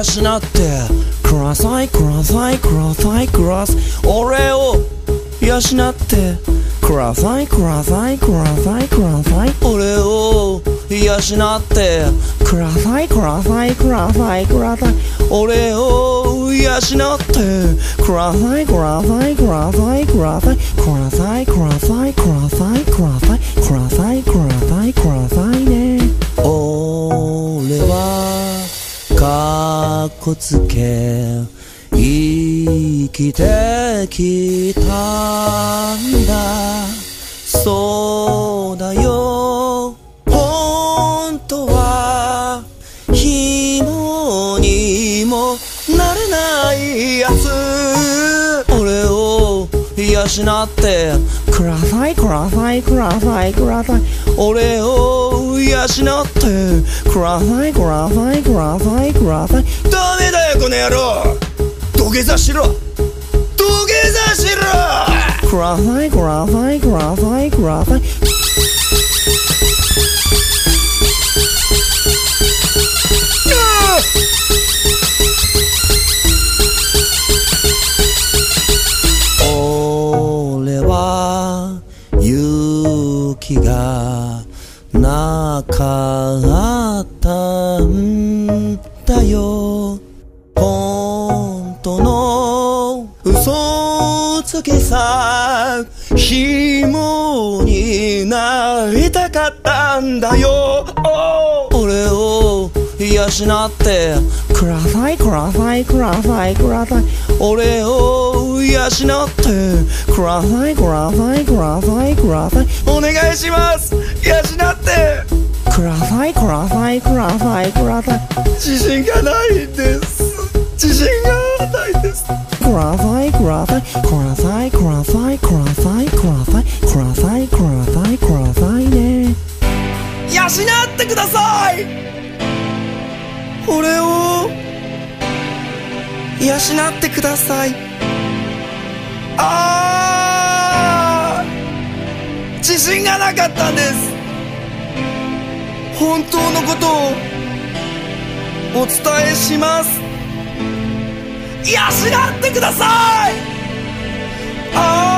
ってくださいくださいくださいください。俺を養ってくださいくださいくださいください。俺を養ってくださいくださいくださいください。俺を養ってくださいくださいくださいくださいくださいくださいくださいくださいくださいくださいくださいね。俺はかっこつけ生きてきたんだ。そうだよ本当は紐にもなれないやつ。俺を養ってくださいくださいくださいください。俺を養ってくださいくださいくださいください。ダメだよこの野郎、土下座しろ土下座しろ。くださいくださいくださいください。俺は勇気がなかったんだよ。本当の嘘つきさ、紐になりたかったんだよ。俺を養ってくださいくださいくださいください。俺を養ってくださいくださいくださいください。お願いします養ってくださいくださいくださいください。自信がないんです、自信がないです。くださいくださいくださいくださいくださいくださいくださいくださいくださいね。養ってください。俺を養ってください。自信がなかったんです。本当のことをお伝えします。養ってください。